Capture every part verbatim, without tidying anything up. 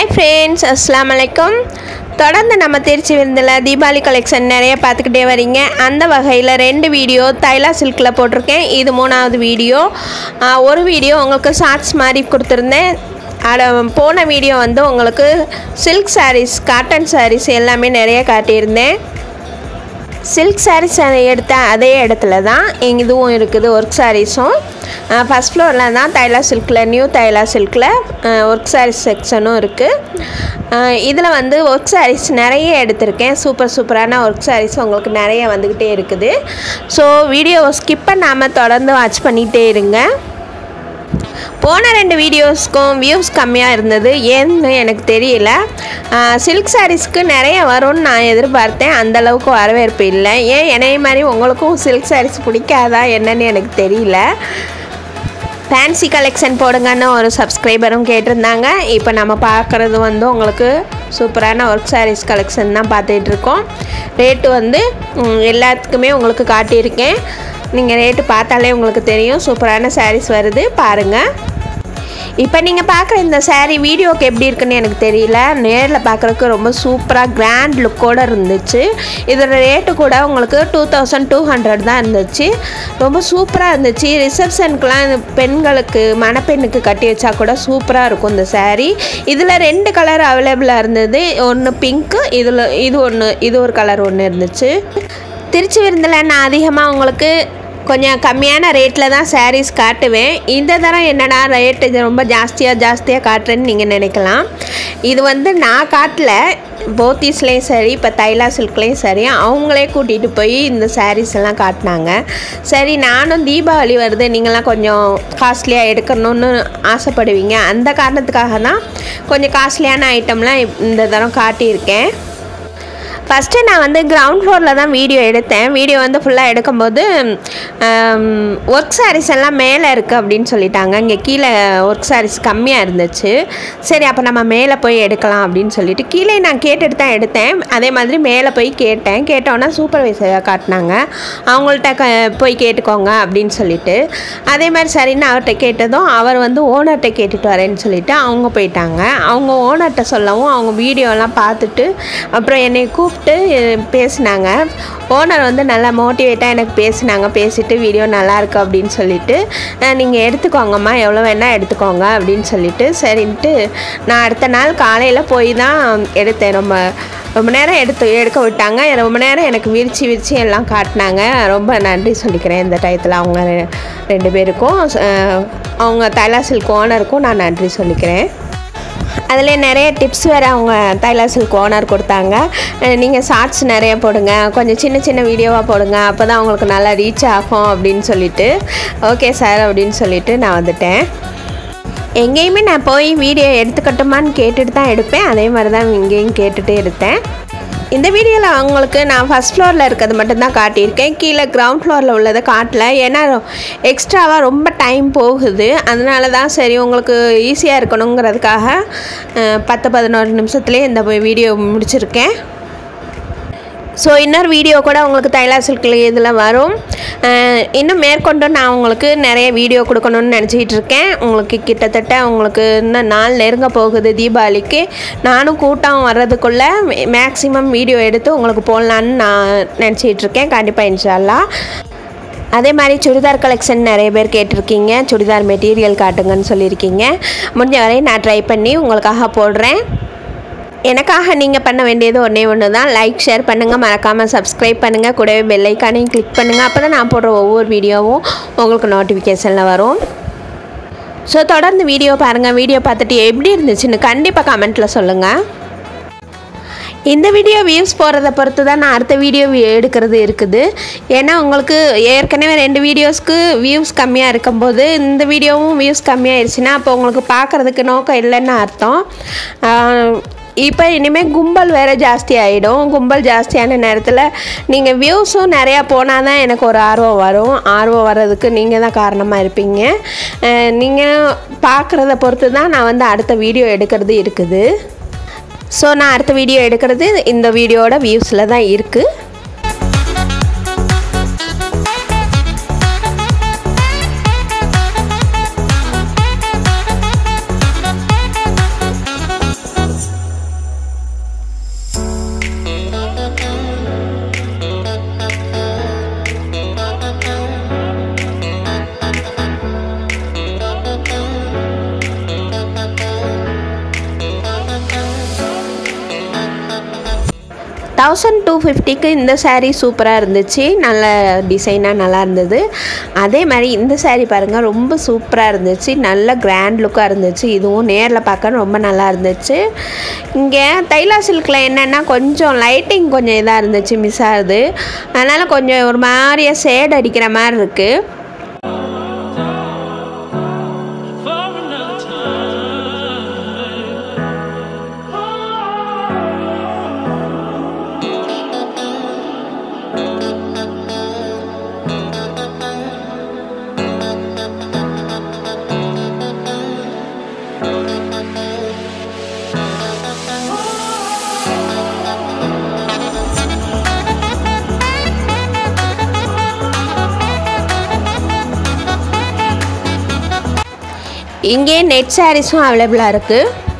Hi friends, Assalamualaikum. தொடர்ந்து நம்ம Trichy விருந்துல Deepavali collection நிறைய பார்த்துக்கிட்டே வரீங்க. அந்த வகையில் ரெண்டு வீடியோ தைலா சில்கில் போட்டிருக்கேன். இது மூணாவது வீடியோ. ஒரு வீடியோ உங்களுக்கு ஷார்ட்ஸ் மாதிரி கொடுத்துருந்தேன். அட போன வீடியோ வந்து உங்களுக்கு சில்க் சாரீஸ், காட்டன் சாரீஸ் எல்லாமே நிறைய காட்டியிருந்தேன். சில்க் சாரீஸ் எடுத்த அதே இடத்துல தான் இதுவும் இருக்குது. ஒர்க் சாரீஸும் ஃபஸ்ட் ஃப்ளோரில் தான் தைலா சில்கில், நியூ தைலா சில்கில் ஒர்க் சாரீஸ் செக்ஷனும் இருக்குது. இதில் வந்து ஒர்க் சாரீஸ் நிறைய எடுத்திருக்கேன். சூப்பர் சூப்பரான ஒர்க் சாரீஸ் உங்களுக்கு நிறைய வந்துக்கிட்டே இருக்குது. ஸோ வீடியோவை ஸ்கிப் பண்ணாமல் தொடர்ந்து வாட்ச் பண்ணிகிட்டே இருங்க. போன ரெண்டு வீடியோஸ்க்கும் வியூஸ் கம்மியாக இருந்தது, ஏன்னு எனக்கு தெரியல. சில்க் சாரீஸ்க்கு நிறைய வரும்னு நான் எதிர்பார்த்தேன். அந்தளவுக்கு வரவேற்பு இல்லை. ஏன் என்னைய மாதிரி உங்களுக்கும் சில்க் சாரீஸ் பிடிக்காதா என்னன்னு எனக்கு தெரியல. ஃபேன்சி கலெக்ஷன் போடுங்கன்னு ஒரு சப்ஸ்கிரைபரும் கேட்டிருந்தாங்க. இப்போ நம்ம பார்க்குறது வந்து உங்களுக்கு சூப்பரான ஒர்க் சாரீஸ் கலெக்ஷன் தான் பார்த்துட்ருக்கோம். ரேட்டு வந்து எல்லாத்துக்குமே உங்களுக்கு காட்டியிருக்கேன். நீங்கள் ரேட்டு பார்த்தாலே உங்களுக்கு தெரியும். சூப்பரான சாரீஸ் வருது பாருங்கள். இப்போ நீங்கள் பார்க்குற இந்த சாரீ வீடியோக்கு எப்படி இருக்குன்னு எனக்கு தெரியல. நேரில் பார்க்குறதுக்கு ரொம்ப சூப்பராக கிராண்ட் லுக்கோடு இருந்துச்சு. இதோட ரேட்டு கூட உங்களுக்கு டூ தௌசண்ட் டூ ஹண்ட்ரட் தான் இருந்துச்சு. ரொம்ப சூப்பராக இருந்துச்சு. ரிசப்ஷனுக்குலாம் பெண்களுக்கு, மணப்பெண்ணுக்கு கட்டி வச்சா கூட சூப்பராக இருக்கும் இந்த சாரீ. இதில் ரெண்டு கலர் அவைலபிளாக இருந்தது. ஒன்று பிங்க்கு, இதில் இது ஒன்று, இது ஒரு கலர் ஒன்று இருந்துச்சு. திருச்சி விருந்தில் நான் அதிகமாக உங்களுக்கு கொஞ்சம் கம்மியான ரேட்டில் தான் சாரீஸ் காட்டுவேன். இந்த தரம் என்னடா ரேட்டு ரொம்ப ஜாஸ்தியாக ஜாஸ்தியாக காட்டுறேன்னு நீங்கள் நினைக்கலாம். இது வந்து நான் காட்டல, போத்தீஸ்லேயும் சரி, இப்போ தைலா சில்க்லேயும் சரி, அவங்களே கூட்டிகிட்டு போய் இந்த சாரீஸ் எல்லாம் காட்டினாங்க. சரி, நானும் தீபாவளி வருது, நீங்களாம் கொஞ்சம் காஸ்ட்லியாக எடுக்கணும்னு ஆசைப்படுவீங்க. அந்த காரணத்துக்காக தான் கொஞ்சம் காஸ்ட்லியான ஐட்டம்லாம் இந்த தரம் காட்டியிருக்கேன். ஃபஸ்ட்டு நான் வந்து கிரவுண்ட் ஃப்ளோரில் தான் வீடியோ எடுத்தேன். வீடியோ வந்து ஃபுல்லாக எடுக்கும்போது ஒர்க் சாரீஸ் எல்லாம் மேலே இருக்குது அப்படின்னு சொல்லிட்டாங்க. இங்கே கீழே ஒர்க் சாரீஸ் கம்மியாக இருந்துச்சு. சரி, அப்போ நம்ம மேலே போய் எடுக்கலாம் அப்படின்னு சொல்லிட்டு கீழே நான் கேட்டுட்டு தான் எடுத்தேன். அதே மாதிரி மேலே போய் கேட்டேன். கேட்டோன்னா சூப்பர்வைசராக காட்டினாங்க. அவங்கள்ட்ட க போய் கேட்டுக்கோங்க அப்படின்னு சொல்லிட்டு, அதே மாதிரி சரின்னு அவர்கிட்ட கேட்டதும் அவர் வந்து ஓனர்கிட்ட கேட்டுட்டு வரேன்னு சொல்லிவிட்டு அவங்க போயிட்டாங்க. அவங்க ஓனர்கிட்ட சொல்லவும் அவங்க வீடியோலாம் பார்த்துட்டு அப்புறம் என்னை கூப்பிட்டு பேசினாங்க. ஓனர் வந்து நல்லா மோட்டிவேட்டாக எனக்கு பேசினாங்க. பேசிட்டு வீடியோ நல்லாயிருக்கு அப்படின்னு சொல்லிட்டு, நீங்கள் எடுத்துக்கோங்கம்மா, எவ்வளோ வேணால் எடுத்துக்கோங்க அப்படின்னு சொல்லிட்டு, சரின்ட்டு நான் அடுத்த நாள் காலையில் போய் தான் எடுத்தேன். ரொம்ப ரொம்ப நேரம் எடுத்து எடுக்க விட்டாங்க. ரொம்ப நேரம் எனக்கு விரிச்சு விரிச்சு எல்லாம் காட்டினாங்க. ரொம்ப நன்றி சொல்லிக்கிறேன் இந்த டயத்தில் அவங்க ரெண்டு பேருக்கும், அவங்க தைலா சில்க் ஓனருக்கும் நான் நன்றி சொல்லிக்கிறேன். அதில் நிறைய டிப்ஸ் வேறு அவங்க தைலா சில்க் ஓனர் கொடுத்தாங்க. நீங்கள் ஷார்ட்ஸ் நிறைய போடுங்க, கொஞ்சம் சின்ன சின்ன வீடியோவாக போடுங்க, அப்போ தான் அவங்களுக்கு நல்லா ரீச் ஆகும் அப்படின்னு சொல்லிவிட்டு, ஓகே சார் அப்படின்னு சொல்லிவிட்டு நான் வந்துட்டேன். எங்கேயுமே நான் போய் வீடியோ எடுத்துக்கட்டுமான்னு கேட்டுட்டு தான் எடுப்பேன். அதே மாதிரி தான் இங்கேயும் கேட்டுகிட்டே எடுத்தேன். இந்த வீடியோவில் அவங்களுக்கு நான் ஃபஸ்ட் ஃப்ளோரில் இருக்கிறது மட்டும்தான் காட்டியிருக்கேன். கீழே கிரவுண்ட் ஃப்ளோரில் உள்ளதை காட்டல. ஏன்னா எக்ஸ்ட்ராவாக ரொம்ப டைம் போகுது. அதனால தான் சரி உங்களுக்கு ஈஸியாக இருக்கணுங்கிறதுக்காக பத்து பதினோரு நிமிஷத்துலேயே இந்த வீடியோ முடிச்சிருக்கேன். ஸோ இன்னொரு வீடியோ கூட உங்களுக்கு தைலா சில்கில் இதில் வரும். இன்னும் மேற்கொண்டு நான் உங்களுக்கு நிறைய வீடியோ கொடுக்கணுன்னு நினச்சிக்கிட்டு இருக்கேன். உங்களுக்கு கிட்டத்தட்ட உங்களுக்கு இன்னும் நாள் நெருங்க போகுது தீபாவளிக்கு. நானும் கூட்டம் வர்றதுக்குள்ளே மேக்ஸிமம் வீடியோ எடுத்து உங்களுக்கு போடலான்னு நான் நினச்சிக்கிட்டு இருக்கேன். கண்டிப்பாக இன்ஷா அல்லாஹ். அதே மாதிரி சுடிதார் கலெக்ஷன் நிறைய பேர் கேட்டிருக்கீங்க. சுடிதார் மெட்டீரியல் காட்டுங்கன்னு சொல்லியிருக்கீங்க. முடிஞ்ச வரை நான் ட்ரை பண்ணி உங்களுக்காக போடுறேன். எனக்காக நீங்கள் பண்ண வேண்டியது ஒன்றே ஒன்று தான். லைக், ஷேர் பண்ணுங்கள், மறக்காமல் சப்ஸ்கிரைப் பண்ணுங்கள், கூடவே பெல் ஐக்கானையும் கிளிக் பண்ணுங்கள். அப்போ தான் நான் போடுற ஒவ்வொரு வீடியோவும் உங்களுக்கு நோட்டிஃபிகேஷனில் வரும். ஸோ தொடர்ந்து வீடியோ பாருங்கள். வீடியோ பார்த்துட்டு எப்படி இருந்துச்சுன்னு கண்டிப்பாக கமெண்ட்டில் சொல்லுங்கள். இந்த வீடியோ வியூஸ் போகிறத பொறுத்து தான் நான் அடுத்த வீடியோ எடுக்கிறது இருக்குது. ஏன்னா உங்களுக்கு ஏற்கனவே ரெண்டு வீடியோஸ்க்கு வியூஸ் கம்மியாக இருக்கும்போது இந்த வீடியோவும் வியூஸ் கம்மியாகிடுச்சுன்னா அப்போ உங்களுக்கு பார்க்குறதுக்கு நோக்கம் இல்லைன்னு அர்த்தம். இப்போ இனிமேல் கும்பல் வேறு ஜாஸ்தி ஆகிடும். கும்பல் ஜாஸ்தியான நேரத்தில் நீங்கள் வியூஸும் நிறையா போனால் தான் எனக்கு ஒரு ஆர்வம் வரும். ஆர்வம் வர்றதுக்கு நீங்கள் தான் காரணமாக இருப்பீங்க. நீங்கள் பார்க்குறத பொறுத்து தான் நான் வந்து அடுத்த வீடியோ எடுக்கிறது இருக்குது. ஸோ நான் அடுத்த வீடியோ எடுக்கிறது இந்த வீடியோட வியூஸில் தான் இருக்குது. தௌசண்ட் டூ ஃபிஃப்டிக்கு இந்த சாரீ சூப்பராக இருந்துச்சு, நல்ல டிசைனாக நல்லா இருந்தது. அதே மாதிரி இந்த சாரீ பாருங்கள், ரொம்ப சூப்பராக இருந்துச்சு, நல்ல கிராண்ட் லுக்காக இருந்துச்சு. இதுவும் நேரில் பார்க்க ரொம்ப நல்லா இருந்துச்சு. இங்கே தைலா சில்கில் என்னென்னா கொஞ்சம் லைட்டிங் கொஞ்சம் இதாக இருந்துச்சு, மிஸ் ஆகுது. அதனால் கொஞ்சம் ஒரு மாதிரியாக ஷேட் அடிக்கிற மாதிரி இருக்குது. இங்கே நெட் சாரீஸும் அவைலபிளாக இருக்குது.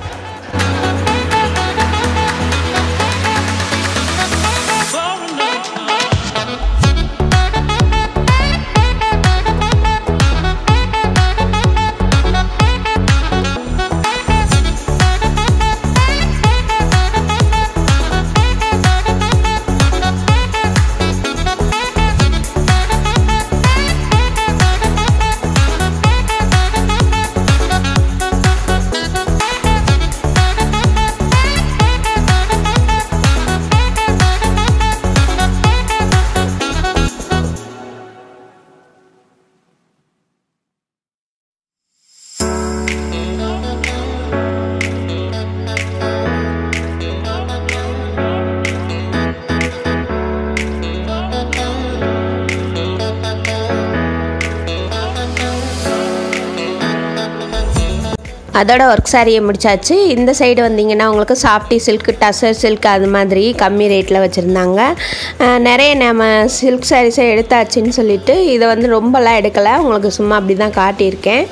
அதோட ஒர்க் சாரியை முடிச்சாச்சு. இந்த சைடு வந்தீங்கன்னா உங்களுக்கு சாஃப்டி சில்க், டசர் சில்க் அது மாதிரி கம்மி ரேட்டில் வச்சுருந்தாங்க. நிறைய நம்ம சில்க் சாரீஸை எடுத்தாச்சுன்னு சொல்லிட்டு இதை வந்து ரொம்பலாம் எடுக்கலை, உங்களுக்கு சும்மா அப்படி தான் காட்டியிருக்கேன்.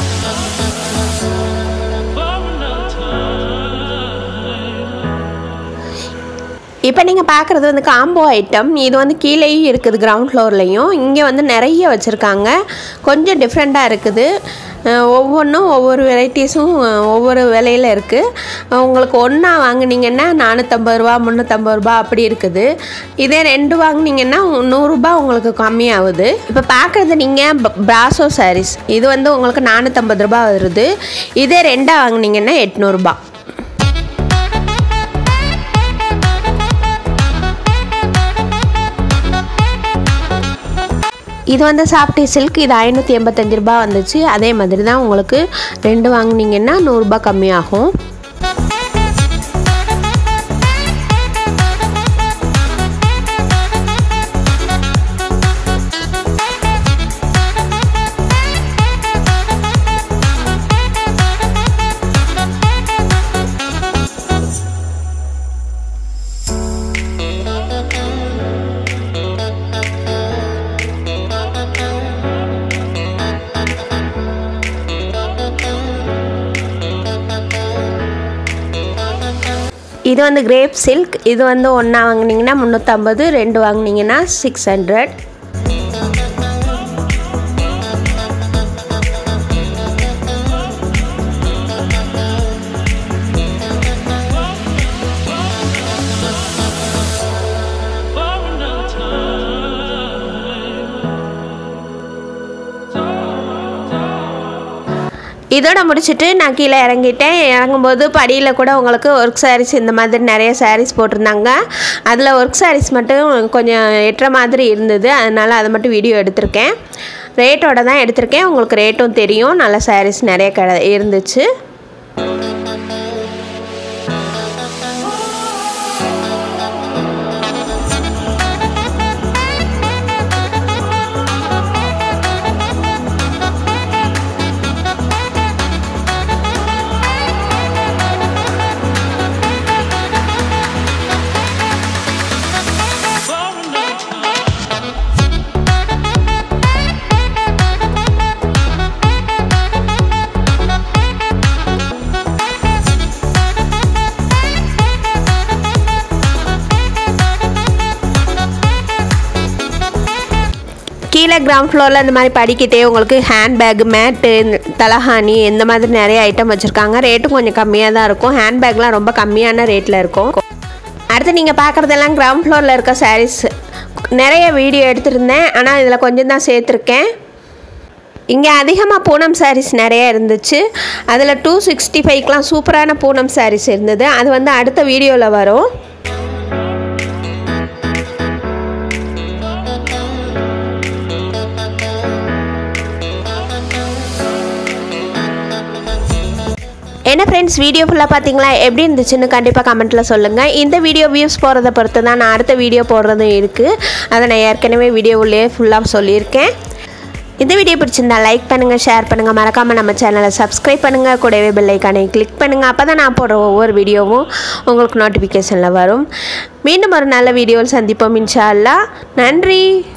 இப்போ நீங்கள் பார்க்குறது வந்து காம்போ ஐட்டம். இது வந்து கீழேயும் இருக்குது, கிரவுண்ட் ஃப்ளோர்லேயும். இங்கே வந்து நிறைய வச்சுருக்காங்க, கொஞ்சம் டிஃப்ரெண்ட்டாக இருக்குது. ஒவ்வொன்றும் ஒவ்வொரு வெரைட்டிஸும் ஒவ்வொரு விலையில் இருக்குது. உங்களுக்கு ஒன்றா வாங்கினீங்கன்னா நானூற்றம்பது ரூபா முந்நூற்றம்பது ரூபா அப்படி இருக்குது. இதே ரெண்டு வாங்கினீங்கன்னா நூறுரூபா உங்களுக்கு கம்மியாகுது. இப்போ பார்க்குறது நீங்கள் பிராசோ சாரீஸ், இது வந்து உங்களுக்கு நானூற்றம்பது ரூபா வருது. இதே ரெண்டாக வாங்கினீங்கன்னா எட்நூறுபா. இது வந்து சாஃப்டி சில்க், இது ஐநூற்றி எண்பத்தஞ்சு ரூபா வந்துச்சு. அதே மாதிரி தான் உங்களுக்கு ரெண்டு வாங்கினீங்கன்னா நூறுரூபா கம்மியாகும். இது வந்து கிரேப் சில்க், இது வந்து ஒன்றா வாங்கினீங்கன்னா முந்நூற்றம்பது, ரெண்டு வாங்கினீங்கன்னா சிக்ஸ் ஹண்ட்ரட். இதோட முடிச்சுட்டு நான் கீழே இறங்கிட்டேன். இறங்கும்போது படியில் கூட உங்களுக்கு ஒர்க் சாரீஸ் இந்த மாதிரி நிறைய சாரீஸ் போட்டிருந்தாங்க. அதில் ஒர்க் சாரீஸ் மட்டும் கொஞ்சம் எட்டுற மாதிரி இருந்தது, அதனால் அதை மட்டும் வீடியோ எடுத்திருக்கேன். ரேட்டோட தான் எடுத்திருக்கேன், உங்களுக்கு ரேட்டும் தெரியும். நல்ல சாரீஸ் நிறைய க இருந்துச்சு. கீழே கிரவுண்ட் ஃப்ளோரில் இந்த மாதிரி படிக்கிட்டே உங்களுக்கு ஹேண்ட்பேக், மேட்டு, தலஹானி இந்த மாதிரி நிறைய ஐட்டம் வச்சுருக்காங்க. ரேட்டும் கொஞ்சம் கம்மியாக தான் இருக்கும். ஹேண்ட்பேக்லாம் ரொம்ப கம்மியான ரேட்டில் இருக்கும். அடுத்து நீங்கள் பார்க்குறதெல்லாம் கிரவுண்ட் ஃப்ளோரில் இருக்க சாரீஸ். நிறைய வீடியோ எடுத்திருந்தேன், ஆனால் இதில் கொஞ்சம் தான் சேர்த்துருக்கேன். இங்கே அதிகமாக பூனம் சாரீஸ் நிறைய இருந்துச்சு. அதில் டூ சிக்ஸ்டி ஃபைவ்க்கெலாம் சூப்பரான பூனம் சாரீஸ் இருந்தது. அது வந்து அடுத்த வீடியோவில் வரும். என்ன ஃப்ரெண்ட்ஸ், வீடியோ ஃபுல்லாக பார்த்தீங்களா? எப்படி இருந்துச்சுன்னு கண்டிப்பாக கமெண்ட்டில் சொல்லுங்கள். இந்த வீடியோ வியூஸ் போகிறத பொறுத்து தான் நான் அடுத்த வீடியோ போடுறதும் இருக்குது. அதை நான் ஏற்கனவே வீடியோவிலே ஃபுல்லாக சொல்லியிருக்கேன். இந்த வீடியோ பிடிச்சிருந்தா லைக் பண்ணுங்கள், ஷேர் பண்ணுங்கள், மறக்காமல் நம்ம சேனலை சப்ஸ்கிரைப் பண்ணுங்கள், கூடவே பெல் ஐக்கானை கிளிக் பண்ணுங்கள். அப்போ தான் நான் போடுற ஒவ்வொரு வீடியோவும் உங்களுக்கு நோட்டிஃபிகேஷனில் வரும். மீண்டும் ஒரு நல்ல வீடியோவில் சந்திப்போம் இன்ஷா அல்லாஹ். நன்றி.